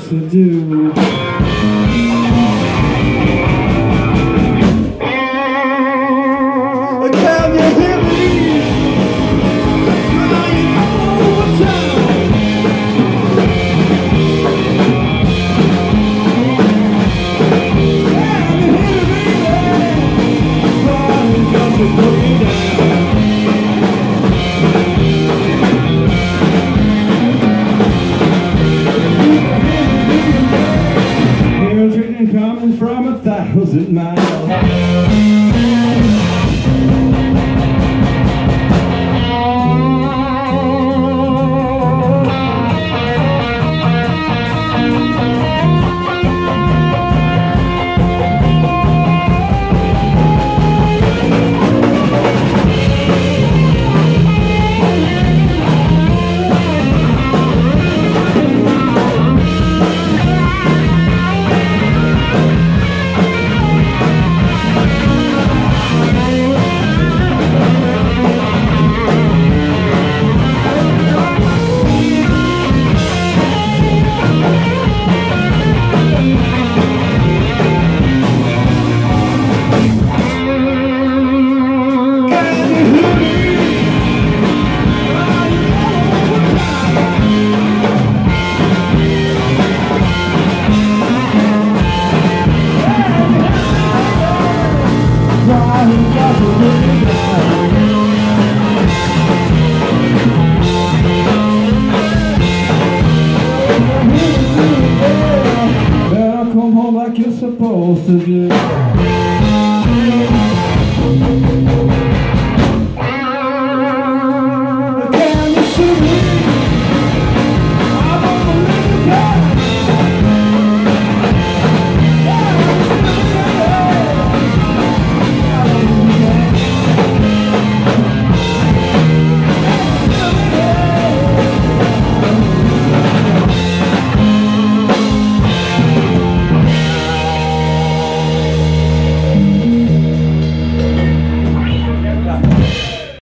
supposed to do. Can you hear me? Crying all the time. Can you hear me? Crying 'cause you put me down. Coming from 1,000 miles. Better come home like you're supposed to do.